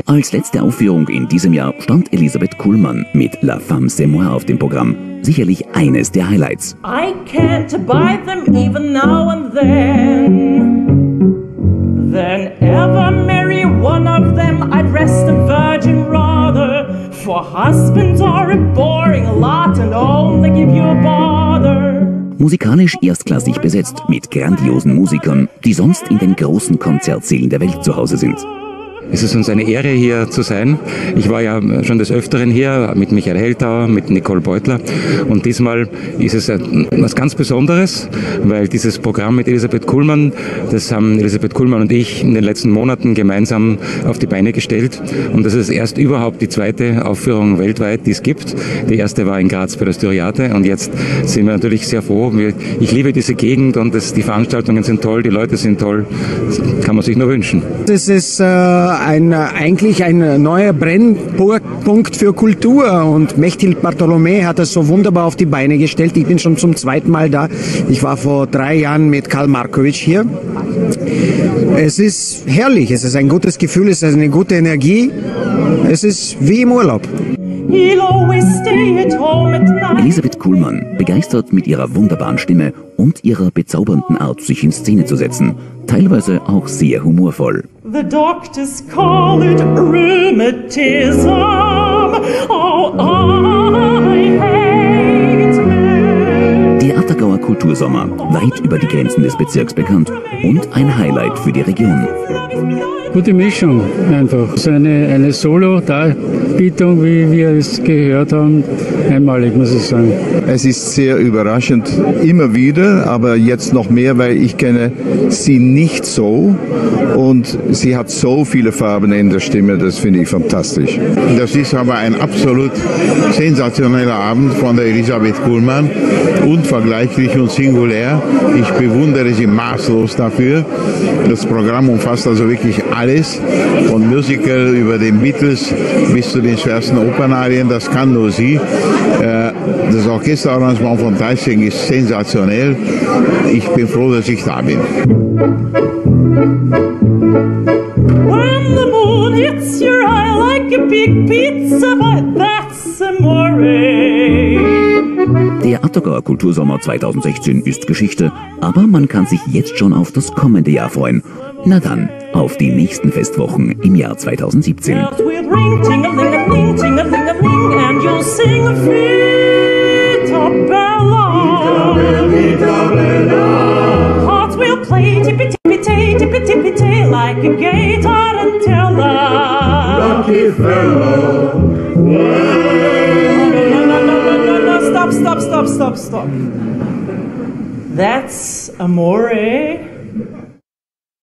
Als letzte Aufführung in diesem Jahr stand Elisabeth Kullmann mit La Femme c'est moi auf dem Programm. Sicherlich eines der Highlights. I can't buy them even now and then ever marry one of them, I'd rest a virgin rather, for husbands are a boring lot and only give you a bother. Musikalisch erstklassig besetzt mit grandiosen Musikern, die sonst in den großen Konzertsälen der Welt zu Hause sind. Es ist uns eine Ehre, hier zu sein. Ich war ja schon des Öfteren hier mit Michael Heltauer, mit Nicole Beutler. Und diesmal ist es etwas ganz Besonderes, weil dieses Programm mit Elisabeth Kullmann, das haben Elisabeth Kullmann und ich in den letzten Monaten gemeinsam auf die Beine gestellt. Und das ist erst überhaupt die zweite Aufführung weltweit, die es gibt. Die erste war in Graz bei der Styriate und jetzt sind wir natürlich sehr froh. Ich liebe diese Gegend und die Veranstaltungen sind toll, die Leute sind toll. Das kann man sich nur wünschen. Das ist eigentlich ein neuer Brennpunkt für Kultur und Mechthild Bartholomä hat das so wunderbar auf die Beine gestellt. Ich bin schon zum zweiten Mal da. Ich war vor 3 Jahren mit Karl Markovic hier. Es ist herrlich, es ist ein gutes Gefühl, es ist eine gute Energie. Es ist wie im Urlaub. Elisabeth Kullmann begeistert mit ihrer wunderbaren Stimme und ihrer bezaubernden Art, sich in Szene zu setzen, teilweise auch sehr humorvoll. The doctors call it rheumatism. Oh, I hate it. Der Attergauer Kultursommer, weit über die Grenzen des Bezirks bekannt und ein Highlight für die Region. Gute Mischung einfach. So eine Solo-Darbietung, wie wir es gehört haben, einmalig, muss ich sagen. Es ist sehr überraschend, immer wieder, aber jetzt noch mehr, weil ich kenne sie nicht so und sie hat so viele Farben in der Stimme, das finde ich fantastisch. Das ist aber ein absolut sensationeller Abend von der Elisabeth Kullmann, unvergleichlich und singulär. Ich bewundere sie maßlos dafür. Das Programm umfasst also wirklich alles, von Musical über den Beatles bis zu den schwersten Opernarien, das kann nur sie. Das Orchesterarrangement von Teissing ist sensationell. Ich bin froh, dass ich da bin. When the moon hits your eye like a big pizza bite, that's amore. Der Attergauer Kultursommer 2016 ist Geschichte, aber man kann sich jetzt schon auf das kommende Jahr freuen. Na dann, auf die nächsten Festwochen im Jahr 2017. And you'll sing Vita Bella. Hearts will play tippy-tippy-tay, tippy-tippy-tay, like a gay tarantella. Lucky fellow. No, stop. That's amore.